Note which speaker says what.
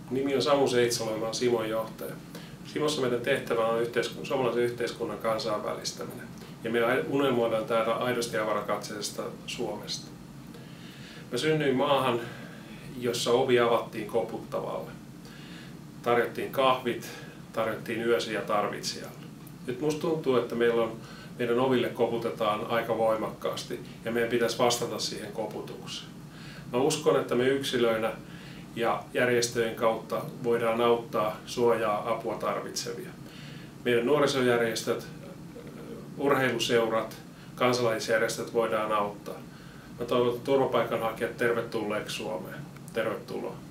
Speaker 1: Nimi on Samu Seitsalo ja mä olen Simon johtaja. Simossa meidän tehtävä on suomalaisen yhteiskunnan kansainvälistäminen. Ja me unelmoidaan täällä aidosti avarakatseisesta Suomesta. Mä synnyin maahan, jossa ovi avattiin koputtavalle. Tarjottiin kahvit, tarjottiin yösi ja tarvitsijalle. Nyt musta tuntuu, että meidän oville koputetaan aika voimakkaasti ja meidän pitäisi vastata siihen koputukseen. Mä uskon, että me yksilöinä ja järjestöjen kautta voidaan auttaa, suojaa, apua tarvitsevia. Meidän nuorisojärjestöt, urheiluseurat, kansalaisjärjestöt voidaan auttaa. Mä toivon turvapaikanhakijat tervetulleeksi Suomeen. Tervetuloa.